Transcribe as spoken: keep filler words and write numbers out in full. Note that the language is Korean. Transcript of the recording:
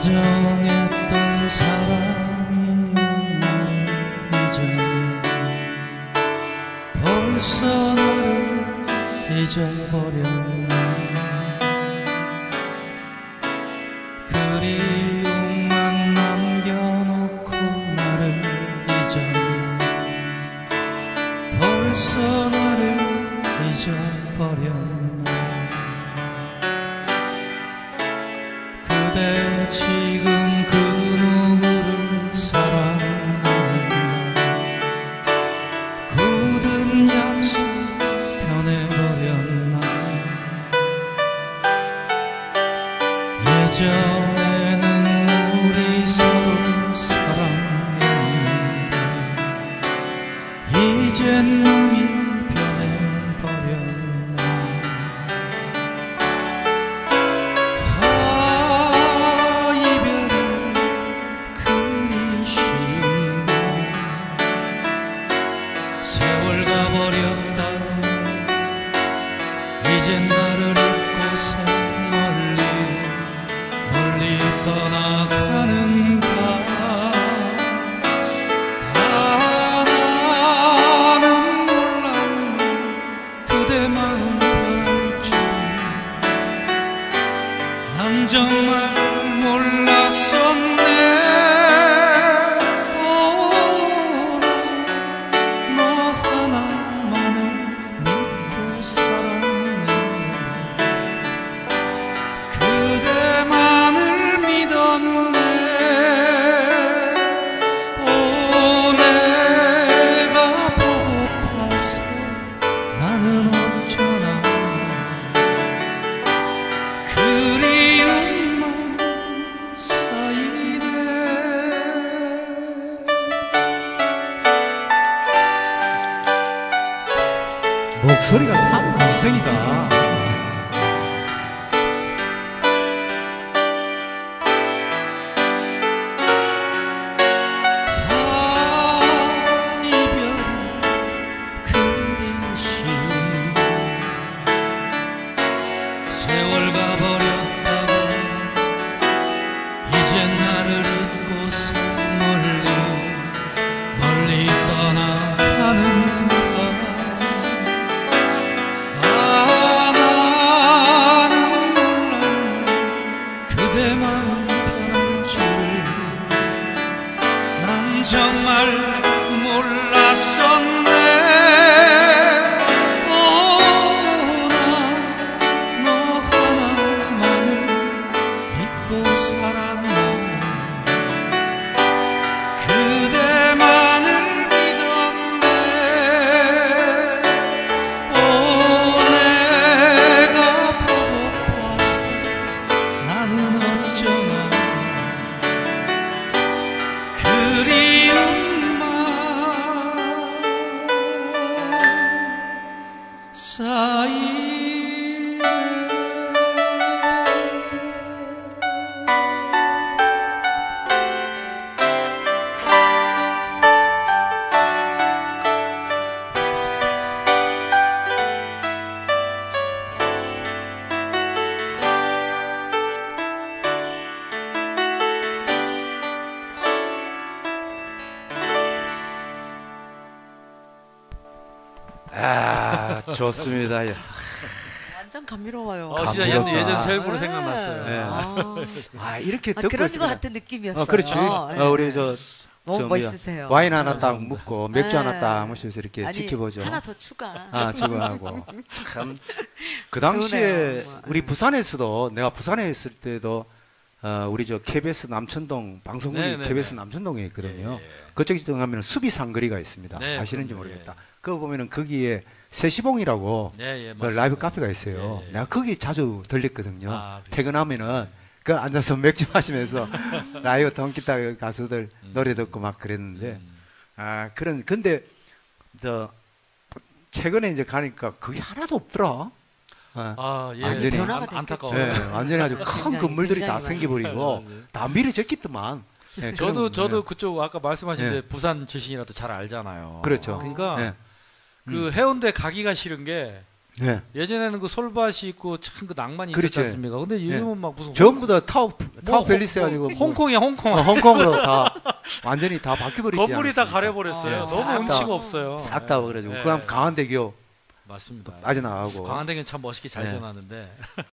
다정했던 사람이 나를 잊었네. 벌써 나를 잊어버렸네. 그리움만 남겨놓고 나를 잊었네. 벌써 나를 잊어버렸네. 그대 지금 그 누구를 사랑하는가. 굳은 약속 변해버렸나. 예전에는 우리 서로 사랑했는데 이젠 남이 변해버렸나. 아, 이별이 그리 쉬운가. 세월 가버렸다고 이젠 나를 잊고서 멀리 멀리 떠나가는가. 아, 나는 몰랐네. 그대 마음 변할 줄 난 정말 몰랐었네. 오, 너 하나만을 믿고 살았네. 그대만을 믿었네. 오, 내가 보고파서 나는 어쩌나. 그리움만 쌓이네. 목소리가 참 이성이다. 아, 이별이 그리 쉬운가. 세월 가버렸다고 이젠 나를 잊고서 멀리 멀리 떠나가는가. 아, 나는 몰랐네. 그대 마음 변할 줄 난 정말 몰랐었네. 오, 나 너 하나만을 믿고 살았네. 그대만을 믿었네. 오, 내가 보고파서 나는 어쩌나. 그리움만 쌓이네. 아, 좋습니다. 야. 완전 감미로워요. 어, 진짜 감미롭다. 옛- 예전 세일부로 네. 생각났어요. 네. 아, 아, 이렇게 아, 듣고 그런 것 있으면 같은 느낌이었어요. 어, 그렇지. 네. 어, 우리 저, 너무 저 뭐야, 멋있으세요. 와인 하나 딱 감사합니다. 묻고 맥주 하나 네. 딱 마시면서 이렇게 아니, 지켜보죠. 하나 더 추가. 아, 지금하고 참 그 당시에 좋으네요. 우리 부산에서도 내가 부산에 있을 때도 어, 우리 저 케이비에스 남천동 방송국이 네, 네, 케이비에스 네. 남천동에 있거든요. 예, 예. 그쪽에 가면 수비상거리가 있습니다. 네, 아시는지 그럼요. 모르겠다. 예. 그거 보면은 거기에 세시봉이라고 네, 예, 그 맞습니다. 라이브 카페가 있어요. 예, 예. 내가 거기 자주 들렸거든요. 아, 그래요? 퇴근하면은 그 앉아서 맥주 마시면서 라이브 동기타 가수들 음. 노래 듣고 막 그랬는데 음. 아 그런 근데 저 최근에 이제 가니까 그게 하나도 없더라. 어. 아, 예. 완전히 변화가 안, 안타까워요. 네, 완전히 아주 큰 굉장히, 건물들이 다 굉장히 생겨버리고 맞아요. 다 미래졌겠더만. 네, 저도 그런- 저도 네. 그쪽 아까 말씀하신 네. 데 부산 출신이라도 잘 알잖아요. 그렇죠. 그러니까 네. 그 해운대 가기가 싫은 게 네. 예전에는 그 솔밭이 있고 참 그 낭만이 있었지 그렇죠. 않습니까? 근데 요즘은 막 무슨 전부 다 타워 타워 뭐 팰리스 홍- 해가지고 뭐 홍콩이야 홍콩. 어, 홍콩으로 다 완전히 다 바뀌어버리지 건물이 다 않았습니까? 가려버렸어요. 아, 너무 싹 운치가 다. 없어요. 싹 다 그래가지고 예. 그다음 강한대교 맞습니다. 빠져나가고 강한대교는 참 멋있게 잘 네. 전하는데